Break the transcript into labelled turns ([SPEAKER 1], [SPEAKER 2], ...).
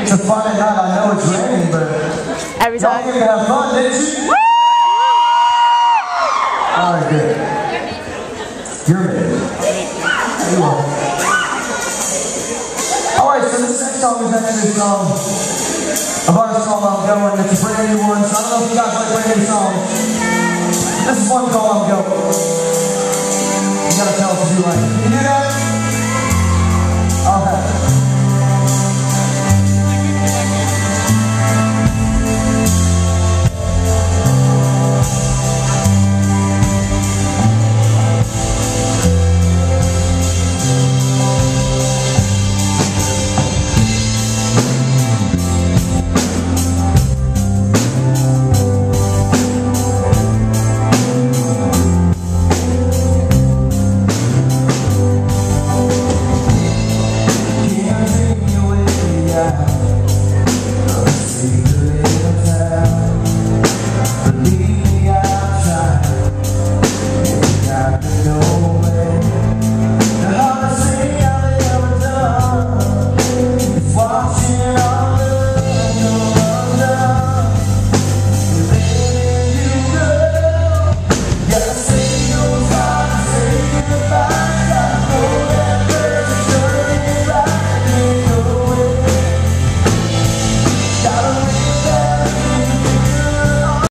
[SPEAKER 1] It's a Friday night, I know it's raining, but
[SPEAKER 2] every time.
[SPEAKER 1] y'all came to have fun, didn't you? Alright, good. You're ready. You are. Alright, so this next song is actually a song, a artist called I'm Going. It's a brand new one, so I don't know if you guys like brand new songs. This is one called I'm Going. You gotta tell us if you like it. Can you do that?